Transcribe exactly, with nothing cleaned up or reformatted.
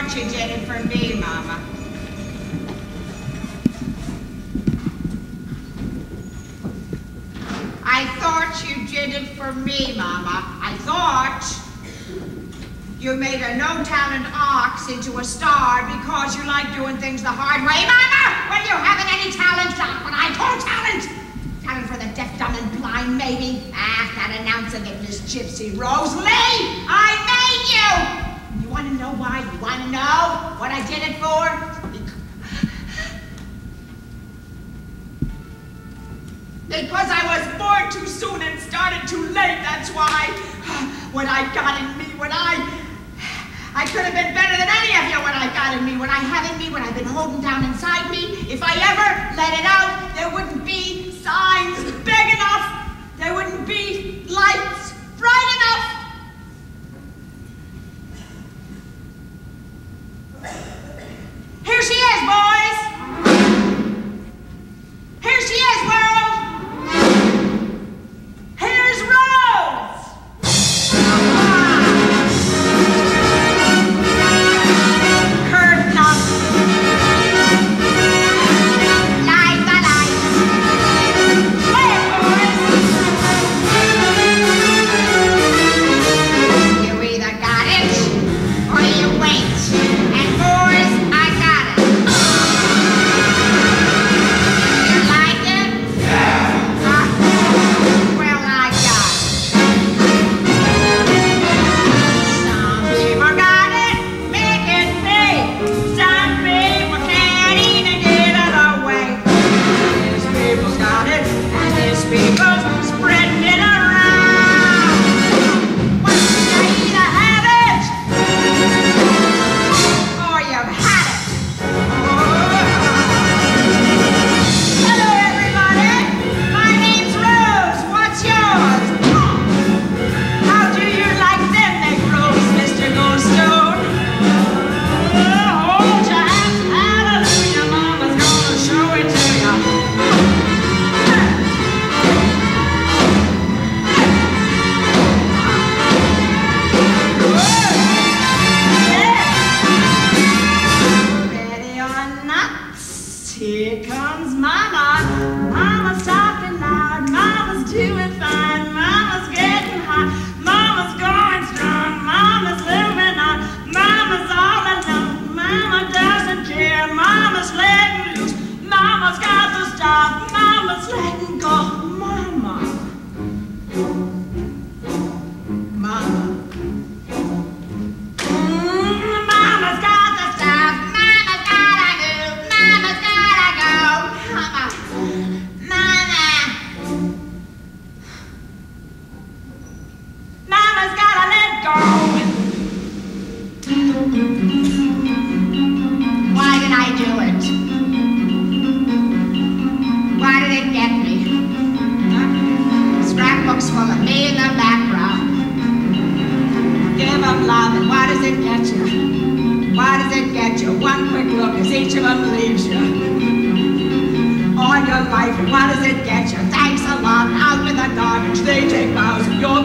thought you did it for me, Mama. I thought you did it for me, Mama. I thought you made a no-talent ox into a star because you like doing things the hard way, Mama! When you haven't any talent, not what I call talent! Talent for the deaf, dumb, and blind, maybe? Ah, that announcer that Miss Gypsy Rose Lee! I made you! You want to know why? You want to know what I did it for? Because I was born too soon and started too late, that's why. What I got in me, when I... I could have been better than any of you when I got in me, when I have in me, when I've been holding down inside me. If I ever let it out, there wouldn't be signs big enough. There wouldn't be lights bright enough. Here she is, boys. Here she is, world. Here's Rose. Curtain up. Light the lights. Play it, boys. You either got it or you wait. And boys, I got it. You like it? Yeah. Uh, well, I got it. Some people got it, make it big. Some people can't even get it away. These people's got it, and these people's spreading it around. Well, you either have it or you've had it. Hello, everybody. My name's Rose. What's yours? How do you like them Negroes, Mister Goldstone? Hold your hands, hallelujah. Mama's gonna show it to you. Ready or not, here comes Mama. Mama's talking loud, Mama's doing fine, Mama's getting hot, Mama's going strong, Mama's living on, Mama's all alone, Mama doesn't care, Mama's letting loose, Mama's got to stop, Mama's letting go, Mama. Mama. Mm, Mama's got to stop, Mama's gotta move, Mama's gotta go, Mama, Mama. Mama's gotta let go. Why did I do it? Why did it get me? Huh? Scrapbooks full of me in the background. Give them love, and why does it get you? Why does it get you? One quick look as each of them leaves you. All your life, and why does it get you? Thanks a lot, out with the garbage, they take vows, and you're